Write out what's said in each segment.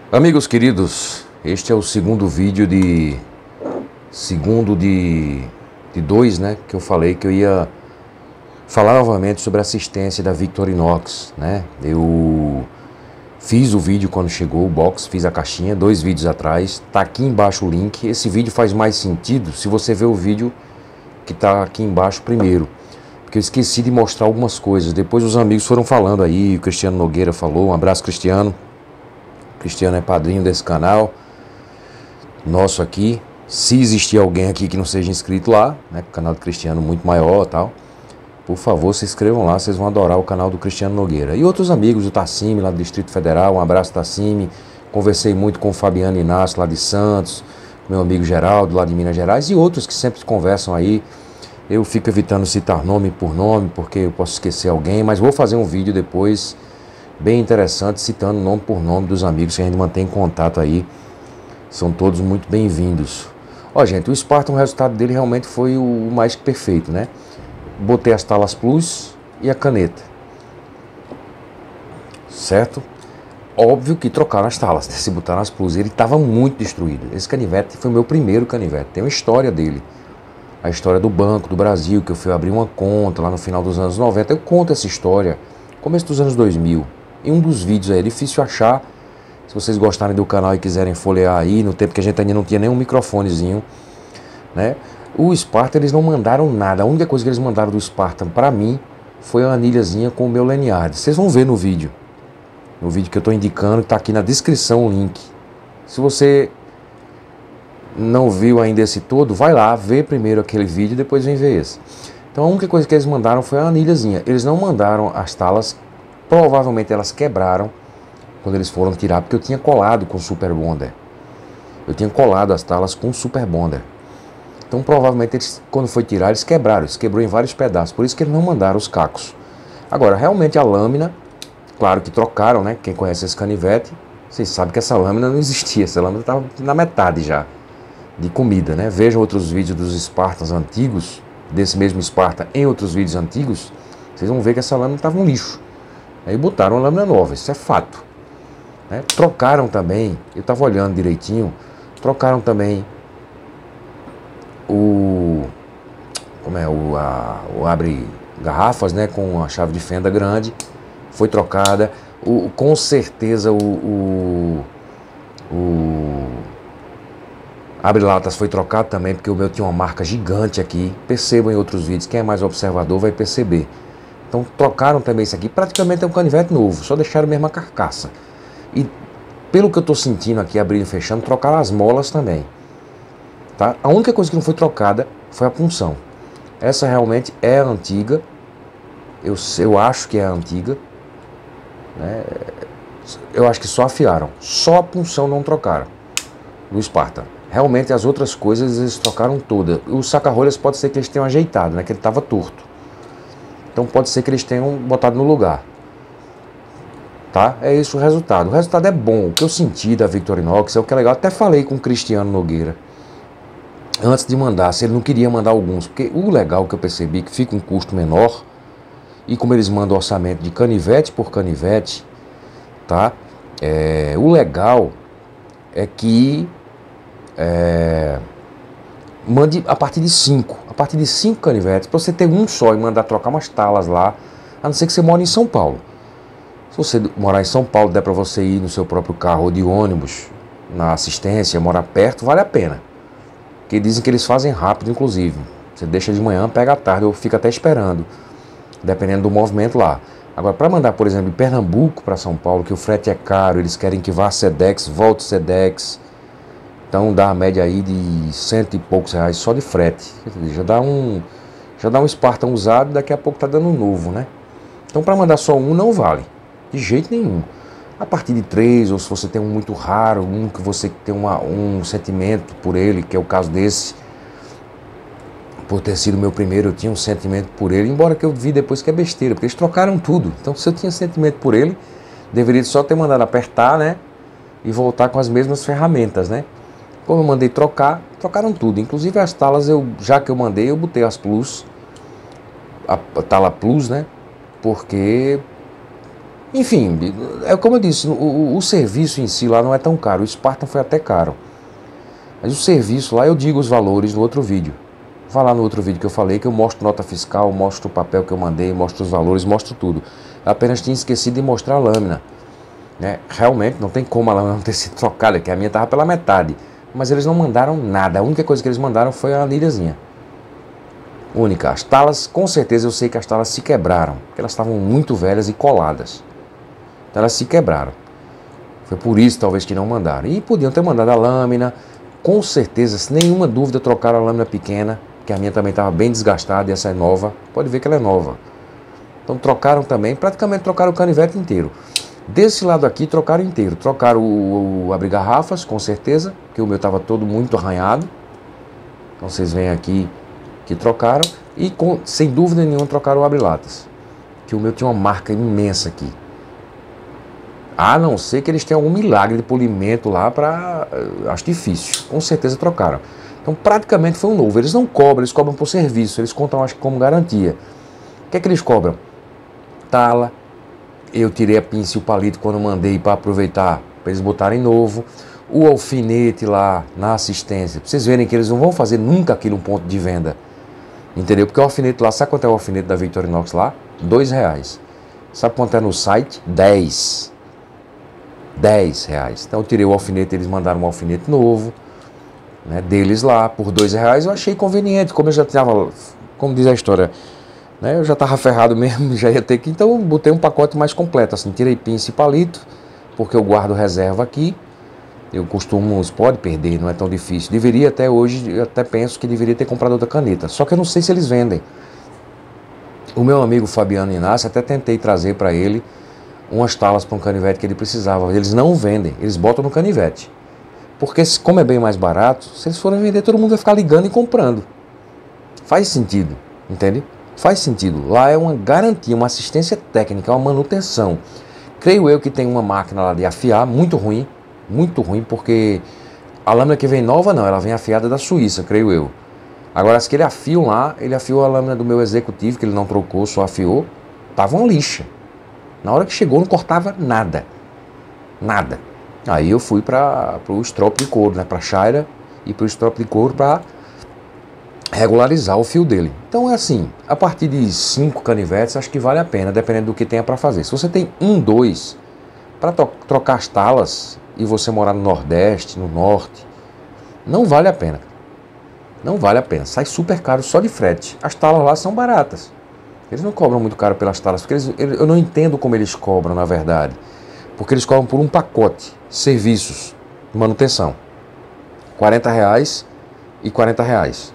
Amigos queridos, este é o segundo vídeo de dois, né, que eu falei que eu ia falar novamente sobre a assistência da Victorinox, né? Eu fiz o vídeo quando chegou o box, fiz a caixinha, 2 vídeos atrás, tá aqui embaixo o link. Esse vídeo faz mais sentido se você ver o vídeo que tá aqui embaixo primeiro, porque eu esqueci de mostrar algumas coisas. Depois os amigos foram falando aí, o Cristiano Nogueira falou, um abraço Cristiano. Cristiano é padrinho desse canal nosso aqui. Se existir alguém aqui que não seja inscrito lá, né, o canal do Cristiano muito maior e tal, por favor se inscrevam lá, vocês vão adorar o canal do Cristiano Nogueira. E outros amigos, o Tassimi lá do Distrito Federal, um abraço Tassimi. Conversei muito com o Fabiano Inácio lá de Santos, meu amigo Geraldo lá de Minas Gerais e outros que sempre conversam aí. Eu fico evitando citar nome por nome porque eu posso esquecer alguém, mas vou fazer um vídeo depois bem interessante, citando nome por nome dos amigos que a gente mantém contato aí. São todos muito bem-vindos. Ó, gente, o Spartan, o resultado dele realmente foi o mais que perfeito, né? Botei as talas plus e a caneta, certo? Óbvio que trocaram as talas, né? Se botaram as plus, ele estava muito destruído. Esse canivete foi o meu primeiro canivete, tem uma história dele. A história do Banco do Brasil, que eu fui abrir uma conta lá no final dos anos 90. Eu conto essa história, começo dos anos 2000. Em um dos vídeos aí, é difícil achar. Se vocês gostarem do canal e quiserem folhear aí, no tempo que a gente ainda não tinha nenhum microfonezinho, né? O Spartan, eles não mandaram nada. A única coisa que eles mandaram do Spartan pra mim foi a anilhazinha com o meu lanyard. Vocês vão ver no vídeo. No vídeo que eu tô indicando, que tá aqui na descrição o link. Se você não viu ainda esse todo, vai lá, vê primeiro aquele vídeo e depois vem ver esse. Então a única coisa que eles mandaram foi a anilhazinha. Eles não mandaram as talas. Provavelmente elas quebraram quando eles foram tirar, porque eu tinha colado com Super Bonder. Eu tinha colado as talas com Super Bonder. Então provavelmente eles, quando foi tirar, eles quebraram. Eles quebrou em vários pedaços. Por isso que eles não mandaram os cacos. Agora, realmente a lâmina, claro que trocaram, né? Quem conhece esse canivete, vocês sabem que essa lâmina não existia. Essa lâmina estava na metade já de comida, né? Vejam outros vídeos dos Spartans antigos, desse mesmo Spartan em outros vídeos antigos. Vocês vão ver que essa lâmina estava um lixo. Aí botaram uma lâmina nova, isso é fato, né? Trocaram também, eu estava olhando direitinho, trocaram também o abre garrafas, né, com a chave de fenda grande, foi trocada. Com certeza o abre latas foi trocado também, porque o meu tinha uma marca gigante aqui. Percebam em outros vídeos, quem é mais observador vai perceber. Então trocaram também isso aqui, praticamente é um canivete novo, só deixaram mesmo a carcaça. E pelo que eu estou sentindo aqui, abrindo e fechando, trocaram as molas também, tá? A única coisa que não foi trocada foi a punção. Essa realmente é a antiga, eu acho que é a antiga, né? Eu acho que só afiaram, só a punção não trocaram do Spartan. Realmente as outras coisas eles trocaram todas. Os saca-rolhas pode ser que eles tenham ajeitado, né? Que ele estava torto. Então pode ser que eles tenham botado no lugar, tá? É isso o resultado. O resultado é bom. O que eu senti da Victorinox é o que é legal. Até falei com o Cristiano Nogueira antes de mandar, se ele não queria mandar alguns, porque o legal que eu percebi que fica um custo menor, e como eles mandam orçamento de canivete por canivete, tá? O legal é que mande a partir de 5. A partir de 5 canivetes, para você ter um só e mandar trocar umas talas lá, a não ser que você mora em São Paulo. Se você morar em São Paulo, der para você ir no seu próprio carro ou de ônibus, na assistência, morar perto, vale a pena. Porque dizem que eles fazem rápido, inclusive. Você deixa de manhã, pega à tarde, ou fica até esperando, dependendo do movimento lá. Agora, para mandar, por exemplo, de Pernambuco para São Paulo, que o frete é caro, eles querem que vá a Sedex, volte Sedex. Então dá a média aí de 100 e poucos reais só de frete. Já dá um Spartan usado, daqui a pouco tá dando um novo, né? Então para mandar só um não vale, de jeito nenhum. A partir de 3, ou se você tem um muito raro, um que você tem um sentimento por ele, que é o caso desse, por ter sido meu primeiro, eu tinha um sentimento por ele, embora que eu vi depois que é besteira, porque eles trocaram tudo. Então se eu tinha sentimento por ele, deveria só ter mandado apertar, né? E voltar com as mesmas ferramentas, né? Como eu mandei trocar, trocaram tudo. Inclusive as talas, já que eu mandei, eu botei as plus, a tala plus, né? Porque Enfim, é como eu disse, o serviço em si lá não é tão caro. O Spartan foi até caro. Mas o serviço lá, eu digo os valores no outro vídeo. Vai lá no outro vídeo que eu falei, que eu mostro nota fiscal, mostro o papel que eu mandei, mostro os valores, mostro tudo. Eu apenas tinha esquecido de mostrar a lâmina. Né? Realmente não tem como a lâmina não ter sido trocada, que a minha estava pela metade. Mas eles não mandaram nada. A única coisa que eles mandaram foi a anilhazinha. Única. As talas, com certeza eu sei que as talas se quebraram, porque elas estavam muito velhas e coladas. Então elas se quebraram. Foi por isso talvez que não mandaram. E podiam ter mandado a lâmina. Com certeza, sem nenhuma dúvida, trocaram a lâmina pequena, que a minha também estava bem desgastada e essa é nova. Pode ver que ela é nova. Então trocaram também, praticamente trocaram o canivete inteiro. Desse lado aqui trocaram inteiro. Trocaram o abre-garrafas, com certeza, porque o meu estava todo muito arranhado. Então vocês veem aqui que trocaram. E sem dúvida nenhuma trocaram o abre-latas, que o meu tinha uma marca imensa aqui. A não ser que eles tenham algum milagre de polimento lá para... Acho difícil. Com certeza trocaram. Então praticamente foi um novo. Eles não cobram, eles cobram por serviço. Eles contam, acho que como garantia. O que é que eles cobram? Tala. Eu tirei a pinça e o palito quando mandei para aproveitar, para eles botarem novo. O alfinete lá na assistência. Pra vocês verem que eles não vão fazer nunca aquilo um ponto de venda. Entendeu? Porque o alfinete lá, sabe quanto é o alfinete da Victorinox lá? R$2. Sabe quanto é no site? 10. R$10. Então eu tirei o alfinete, eles mandaram um alfinete novo, né, deles lá, por R$2. Eu achei conveniente, como eu já estava, como diz a história, né, eu já estava ferrado mesmo, já ia ter que, então eu botei um pacote mais completo, assim, tirei pinça e palito, porque eu guardo reserva aqui, eu costumo, pode perder, não é tão difícil, deveria até hoje, eu até penso que deveria ter comprado outra caneta, só que eu não sei se eles vendem. O meu amigo Fabiano Inácio, até tentei trazer para ele umas talas para um canivete que ele precisava. Eles não vendem, eles botam no canivete. Porque como é bem mais barato, se eles forem vender, todo mundo vai ficar ligando e comprando. Faz sentido, entende? Faz sentido. Lá é uma garantia, uma assistência técnica, uma manutenção. Creio eu que tem uma máquina lá de afiar, muito ruim, porque a lâmina que vem nova não, ela vem afiada da Suíça, creio eu. Agora, as que ele afiam lá, ele afiou a lâmina do meu executivo, que ele não trocou, só afiou, tava uma lixa. Na hora que chegou não cortava nada. Nada. Aí eu fui para o strop de couro, né? Para a Shaira e para o strop de couro para regularizar o fio dele. Então é assim, a partir de 5 canivetes acho que vale a pena, dependendo do que tenha para fazer. Se você tem 1, 2, para trocar as talas e você morar no Nordeste, no Norte, não vale a pena. Não vale a pena. Sai super caro só de frete. As talas lá são baratas. Eles não cobram muito caro pelas talas, porque eu não entendo como eles cobram, na verdade. Porque eles cobram por um pacote, serviços, manutenção. R$40 e R$40.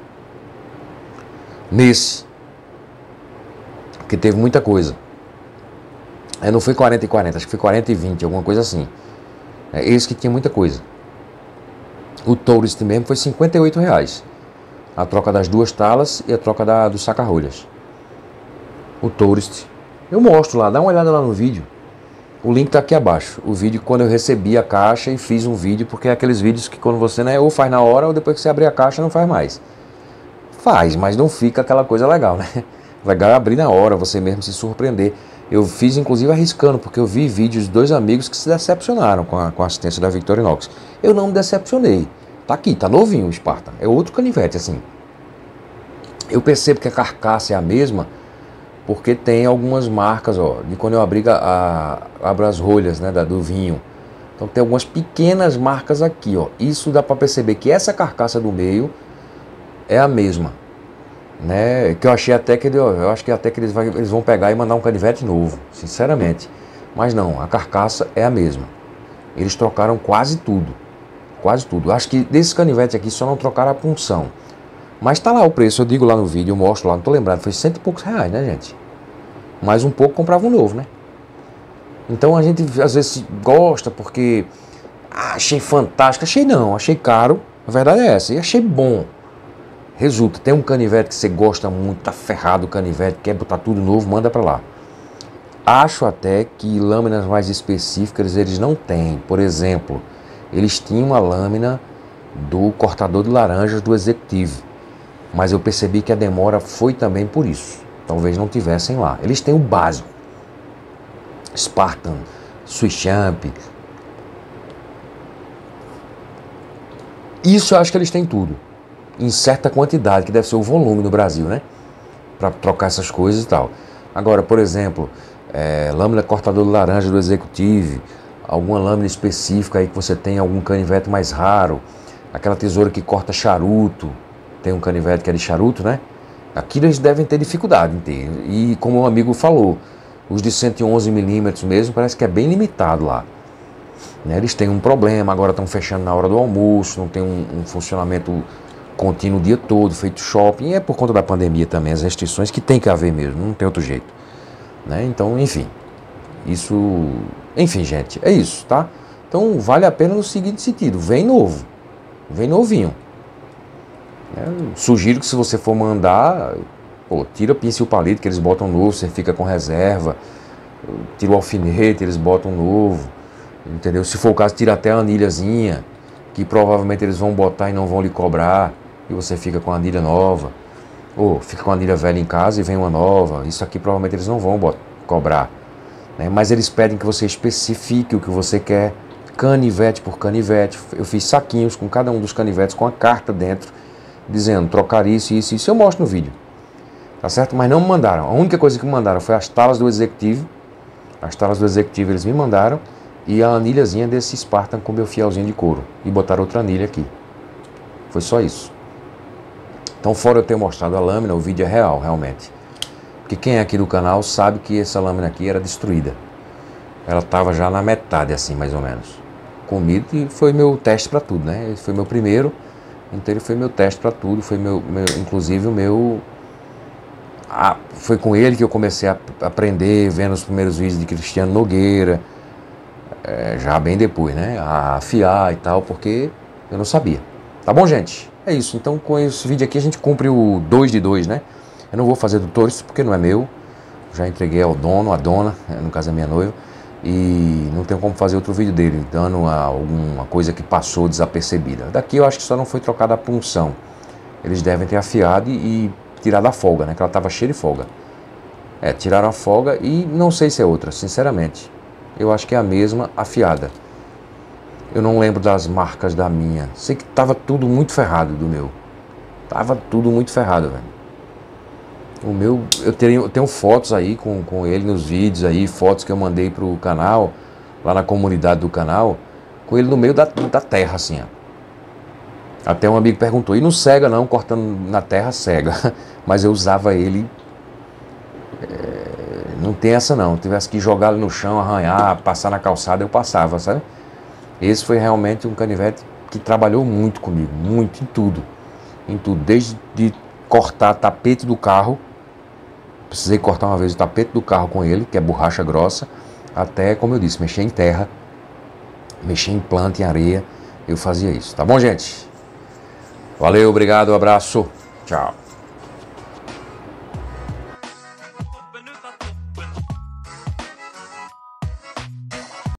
Nesse, porque teve muita coisa. Não foi 40 e 40, acho que foi 40 e 20, alguma coisa assim. Esse que tinha muita coisa. O Tourist mesmo foi R$58. A troca das 2 talas e a troca do saca-rolhas. O Tourist. Eu mostro lá, dá uma olhada lá no vídeo. O link tá aqui abaixo. O vídeo quando eu recebi a caixa e fiz um vídeo, porque é aqueles vídeos que quando você, né, ou faz na hora ou depois que você abrir a caixa não faz mais. Faz, mas não fica aquela coisa legal, né? Legal é abrir na hora, você mesmo se surpreender. Eu fiz inclusive arriscando, porque eu vi vídeos de 2 amigos que se decepcionaram com a assistência da Victorinox. Eu não me decepcionei. Tá aqui, tá novinho o Spartan. É outro canivete, assim. Eu percebo que a carcaça é a mesma, porque tem algumas marcas, ó, de quando eu abro as rolhas, né, do vinho. Então tem algumas pequenas marcas aqui, ó. Isso dá para perceber que essa carcaça do meio é a mesma, né? Que eu achei até que eu acho que até que eles vão pegar e mandar um canivete novo, sinceramente. Mas não, a carcaça é a mesma. Eles trocaram quase tudo, quase tudo. Acho que desse canivete aqui só não trocaram a punção. Mas tá lá o preço, eu digo lá no vídeo, eu mostro lá, não tô lembrado, foi R$100 e poucos, né, gente? Mais um pouco comprava um novo, né? Então a gente às vezes gosta porque achei fantástico, achei caro, a verdade é essa, e achei bom. Resulta, tem um canivete que você gosta muito, tá ferrado o canivete, quer botar tudo novo, manda pra lá. Acho até que lâminas mais específicas eles não têm. Por exemplo, eles tinham a lâmina do cortador de laranjas do Executive, mas eu percebi que a demora foi também por isso. Talvez não tivessem lá. Eles têm o básico. Spartan, Swiss Champ. Isso eu acho que eles têm tudo, em certa quantidade, que deve ser o volume no Brasil, né? Para trocar essas coisas e tal. Agora, por exemplo, lâmina cortador de laranja do Executive, alguma lâmina específica aí que você tem, algum canivete mais raro, aquela tesoura que corta charuto, tem um canivete que é de charuto, né? Aqui eles devem ter dificuldade em ter. E como um amigo falou, os de 111 milímetros mesmo, parece que é bem limitado lá. Né? Eles têm um problema, agora estão fechando na hora do almoço, não tem um funcionamento contínuo o dia todo, feito shopping. E é por conta da pandemia também, as restrições que tem que haver mesmo, não tem outro jeito. Né? Então, enfim, enfim, gente, é isso, tá? Então, vale a pena no seguinte sentido, vem novo, vem novinho. Sugiro que se você for mandar, tira pinça e o palito que eles botam novo, você fica com reserva, tira o alfinete, eles botam novo, entendeu? Se for o caso, tira até a anilhazinha, que provavelmente eles vão botar e não vão lhe cobrar, e você fica com a anilha nova, ou fica com a anilha velha em casa e vem uma nova. Isso aqui provavelmente eles não vão cobrar, né? Mas eles pedem que você especifique o que você quer, canivete por canivete. Eu fiz saquinhos com cada um dos canivetes com a carta dentro, dizendo trocar isso, isso, isso. Eu mostro no vídeo, tá certo? Mas não me mandaram. A única coisa que me mandaram foi as talas do Executive. As talas do Executive eles me mandaram, e a anilhazinha desse Spartan com meu fielzinho de couro, e botaram outra anilha aqui. Foi só isso. Então, fora eu ter mostrado a lâmina, o vídeo é real, realmente. Porque quem é aqui do canal sabe que essa lâmina aqui era destruída. Ela estava já na metade, assim, mais ou menos. Comido, e foi meu teste para tudo, né? Esse foi meu primeiro, então ele foi meu teste para tudo. Foi inclusive o meu... foi com ele que eu comecei a aprender, vendo os primeiros vídeos de Cristiano Nogueira, já bem depois, né? A afiar e tal, porque eu não sabia. Tá bom, gente? É isso. Então, com esse vídeo aqui, a gente cumpre o 2 de 2, né? Eu não vou fazer do torso, porque não é meu. Já entreguei ao dono, à dona, no caso é minha noiva. E não tem como fazer outro vídeo dele, dando alguma coisa que passou desapercebida. Daqui eu acho que só não foi trocada a punção. Eles devem ter afiado e tirado a folga, né? Que ela estava cheia de folga. Tiraram a folga e não sei se é outra, sinceramente. Eu acho que é a mesma afiada. Eu não lembro das marcas da minha. Sei que tava tudo muito ferrado do meu. Tava tudo muito ferrado, velho. O meu, eu tenho fotos aí com ele nos vídeos aí, fotos que eu mandei pro canal, lá na comunidade do canal, com ele no meio da terra, assim, ó. Até um amigo perguntou, e não cega não, cortando na terra cega. Mas eu usava ele, não tem essa não, tivesse que jogar ele no chão, arranhar, passar na calçada, eu passava, sabe? Esse foi realmente um canivete que trabalhou muito comigo, muito, em tudo, desde de cortar tapete do carro, precisei cortar uma vez o tapete do carro com ele, que é borracha grossa, até, como eu disse, mexer em terra, mexer em planta, em areia, eu fazia isso, tá bom, gente? Valeu, obrigado, abraço, tchau.